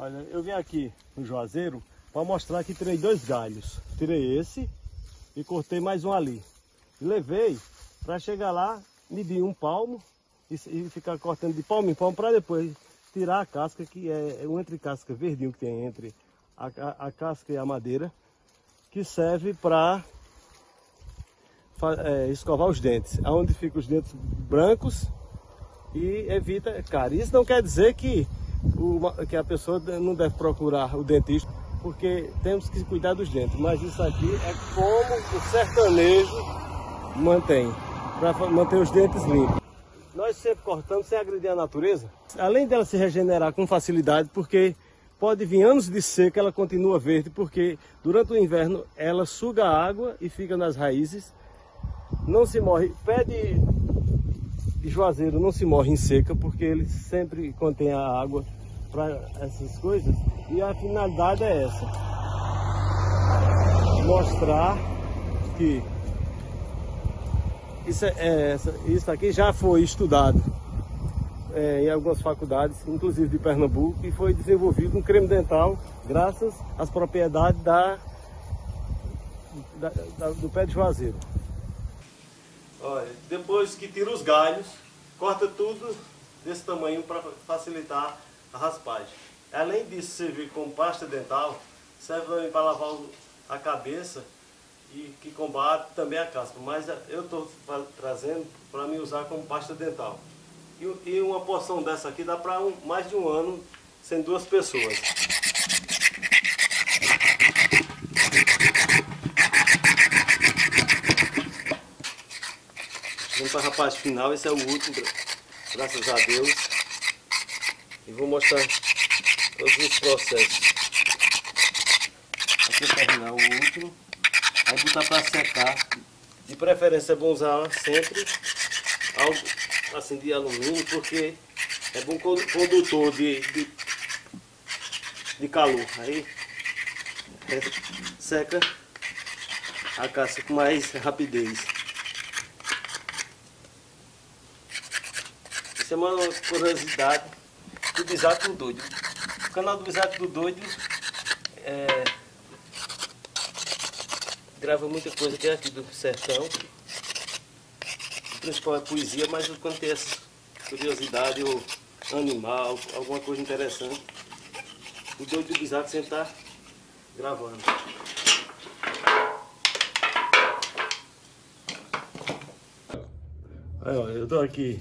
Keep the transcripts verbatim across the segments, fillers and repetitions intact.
Olha, eu vim aqui no Juazeiro para mostrar que tirei dois galhos. Tirei esse e cortei mais um ali. E levei para chegar lá, medir um palmo e, e ficar cortando de palmo em palmo para depois tirar a casca, que é um entre casca verdinho que tem entre a, a, a casca e a madeira, que serve para é, escovar os dentes, aonde ficam os dentes brancos e evita cárie. Isso não quer dizer que, o, que a pessoa não deve procurar o dentista, porque temos que cuidar dos dentes, mas isso aqui é como o sertanejo mantém, para manter os dentes limpos. Nós sempre cortamos sem agredir a natureza, além dela se regenerar com facilidade, porque pode vir anos de seca, ela continua verde, porque durante o inverno ela suga a água e fica nas raízes, não se morre. Pé de, de juazeiro não se morre em seca, porque ele sempre contém a água para essas coisas, e a finalidade é essa: mostrar que isso, é, isso aqui já foi estudado é, em algumas faculdades, inclusive de Pernambuco, e foi desenvolvido um creme dental graças às propriedades da, da, da, do pé de juazeiro. Olha, depois que tira os galhos, corta tudo desse tamanho para facilitar a raspagem. Além disso servir como pasta dental, serve também para lavar a cabeça e que combate também a casca. Mas eu estou trazendo para me usar como pasta dental. E, e uma porção dessa aqui dá para um, mais de um ano sem duas pessoas. Vamos para a rapaz final, esse é o último, graças a Deus. E vou mostrar todos os processos. Aqui terminar o último. Aí botar para secar. De preferência é bom usar sempre algo assim de alumínio, porque é bom condutor de, de, de calor. Aí seca a casca com mais rapidez. Isso é uma curiosidade do Bisaco do Doido. O canal do Bisaco do Doido é, grava muita coisa que é aqui do sertão. O principal é poesia, mas quando tem essa curiosidade ou animal, alguma coisa interessante, o Doido do Bisaco sempre está gravando. Aí, ó, eu estou aqui.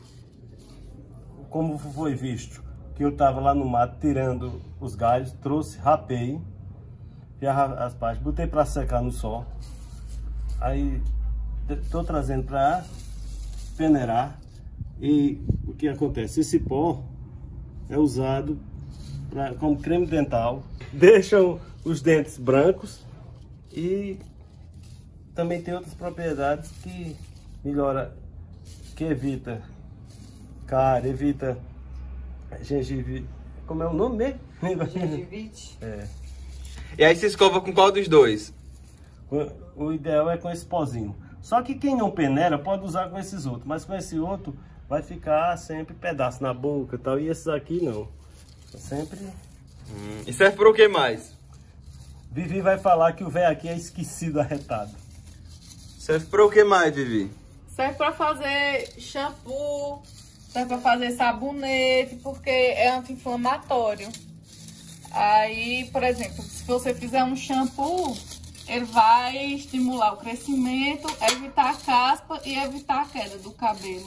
Como foi visto que eu estava lá no mato tirando os galhos, trouxe, rapei, fiz as partes, botei para secar no sol. Aí estou trazendo para peneirar. E o que acontece? Esse pó é usado pra, como creme dental, deixam os dentes brancos e também tem outras propriedades que melhora, que evita cárie, evita gengive... Como é o nome mesmo? Gengivite. É. E aí se escova com qual dos dois? O ideal é com esse pozinho. Só que quem não peneira pode usar com esses outros, mas com esse outro vai ficar sempre pedaço na boca e tal. E esses aqui não. Sempre... Hum. E serve para o que mais? Vivi vai falar que o velho aqui é esquecido, arretado. Serve para o que mais, Vivi? Serve para fazer shampoo, serve para fazer sabonete, porque é anti-inflamatório. Aí, por exemplo, se você fizer um shampoo, ele vai estimular o crescimento, evitar a caspa e evitar a queda do cabelo.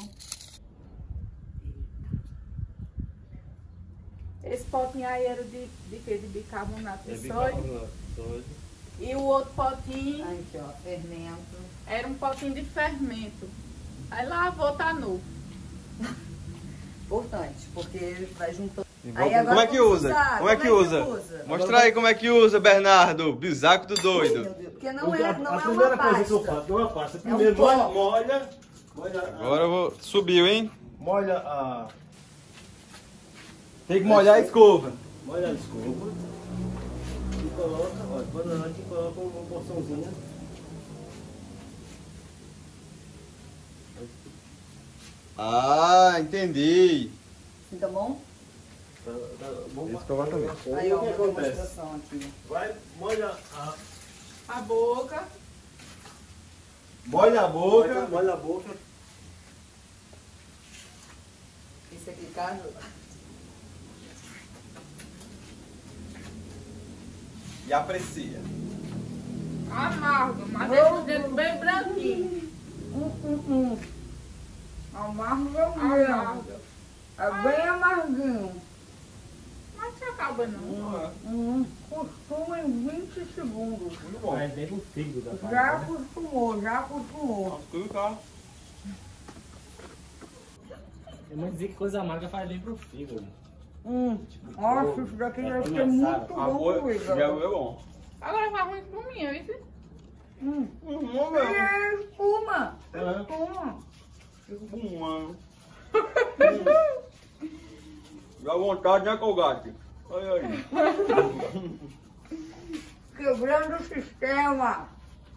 Esse potinho aí era de, de quê? De bicarbonato de sódio. E o outro potinho... Aqui, ó, fermento. Era um potinho de fermento. Aí lavou, tá novo. Importante, porque ele vai juntando. Aí, agora como é que usa? Usar? Como é que, como usa? É que usa? Mostra aí como é que usa, Bernardo. Bisaco do Doido. Meu Deus, porque não é, não a é primeira uma coisa pasta. que eu faço, não é uma pasta. É Primeiro um pó. molha, molha. Agora eu vou... Subiu, hein? Molha a... Tem que molhar a escova. Molha a escova. E coloca, olha, banana aqui, coloca uma porçãozinha. Ah, entendi. Fica bom? Tá, tá, vamos escovar também. Aí, ó, o que uma acontece? demonstração aqui. Vai, molha a, A boca. molha a boca, molha a boca. Isso aqui, Carlos. E aprecia. Amargo, mas deixa o dedo bem branquinho. Hum, hum, hum. Amargo é mesmo. Amargo. É bem amarguinho. Mas não acaba não. Hum, costuma em vinte segundos. Muito bom. Vai bem pro fígado da Já parada, né? acostumou, já acostumou. Tudo cá. Eu não dizer que coisa amarga faz bem pro fígado. Hum, nossa, isso daqui já deve ser começaram. muito A bom boa comigo. já é bom. Agora vai ruim pro mim, viu? Hum, Uhum, e é espuma. É. Espuma. Fico com mano. Dá vontade, né, Colgate? Olha aí. Quebrando o sistema.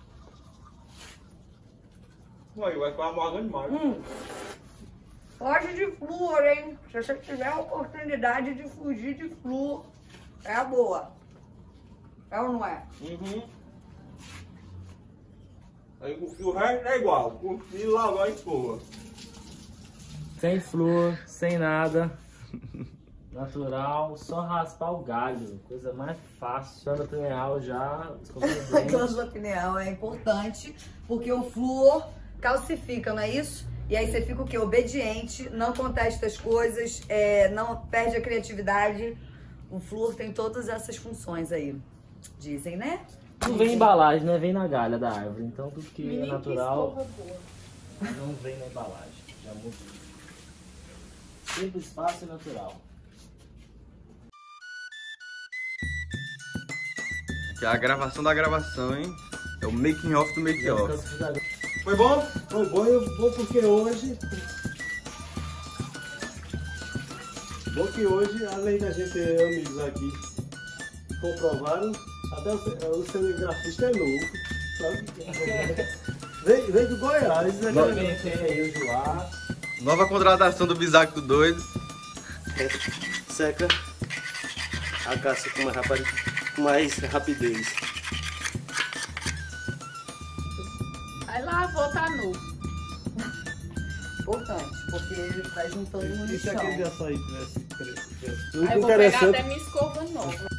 Aí, vai ficar amargando demais. Hum. Foge de flúor, hein? Se você tiver a oportunidade de fugir de flúor, é a boa. É ou não é? Uhum. Aí o, o resto é igual. Curtir, lavar e escova. Sem flúor, sem nada. Natural, só raspar o galho. Coisa mais fácil. Glândula pineal já escovando os A dentes. glândula pineal é importante porque o flúor calcifica, não é isso? E aí você fica o quê? Obediente, não contesta as coisas, é, não perde a criatividade. O flúor tem todas essas funções aí. Dizem, né? Não vem em embalagem, né? Vem na galha da árvore. Então tudo que é Menino, que natural escova boa. não vem na embalagem. Já mudou. Simples, fácil e natural. Que é a gravação da gravação, hein? É o making off do making off. Foi bom? Foi bom, eu vou porque hoje. Bom que hoje, além da gente ter amigos aqui comprovaram, até o, o cinegrafista é novo. Sabe? Vem, vem do Goiás, né? Não. Também tem aí o Joá. Nova contratação do Bisaco do Doido. Seca a caça com mais, rapaz, com mais rapidez. Aí lavou, tá novo. Importante, porque ele vai juntando no E se lixão. aquele açaí tivesse preto? Aí eu vou pegar até minha escova nova.